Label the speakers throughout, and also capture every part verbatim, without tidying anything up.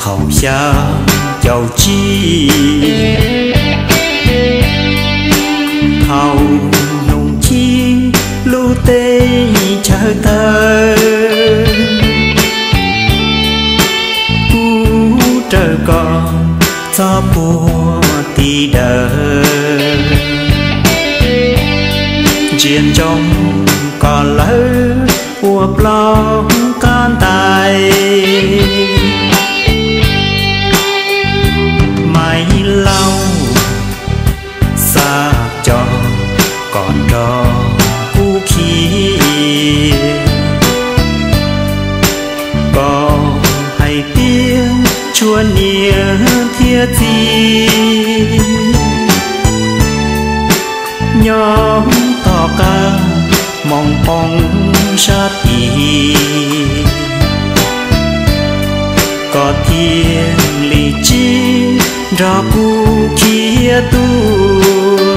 Speaker 1: thầu xa giàu chi thầu nung chi lưu tê chờ thơ cú trời còn cho bùa tì đờ chiến trong còn lỡ uộc lo con tài Maiv Lauj xa cho còn đó cú khí có hay tiếng chua nia thiết gì nhóm tỏ ca mong phong sát ý có thiên lý chi ra cu kia tua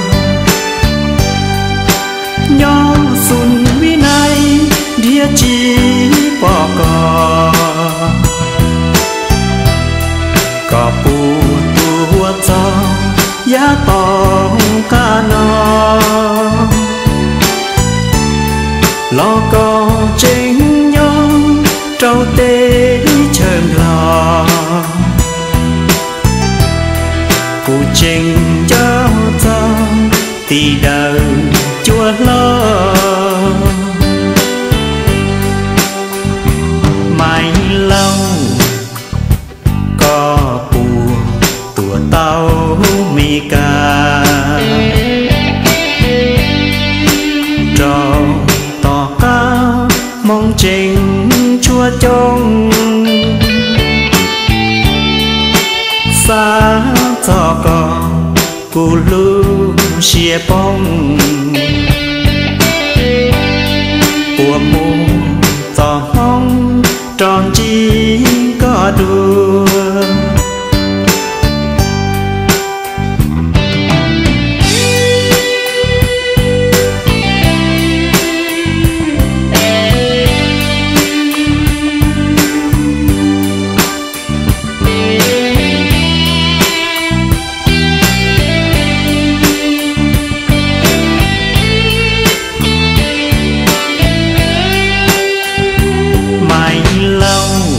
Speaker 1: nhỏ xuân vi này địa chỉ bỏ cò có pu tua cho giá to ca nó lo có chính nhau trâu tê trơn lò cụ trình cho cho thì đời chúa lo Maiv Lauj có bùa tùa tao mì ca trò tỏ ca mong trình chúa trông xa cho con cụ lưu xìa bông của mù tỏ mong tròn chi có đua Maiv Lauj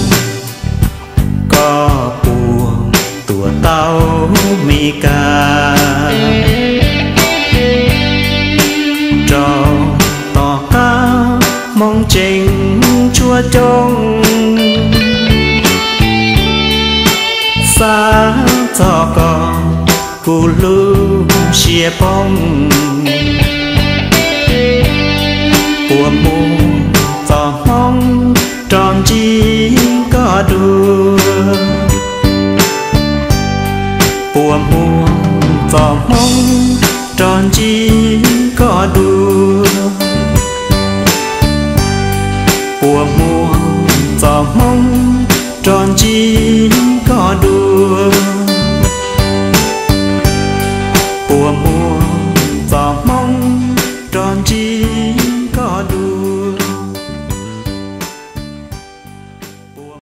Speaker 1: có bùa tùa tao mì ca trò tỏ ca mong trình chúa trông xa cho con cụ lưu xìa bông của mù tỏ mong tròn chi có đua của mùa tỏ mong tròn chi có đua của mùa tỏ mong tròn chi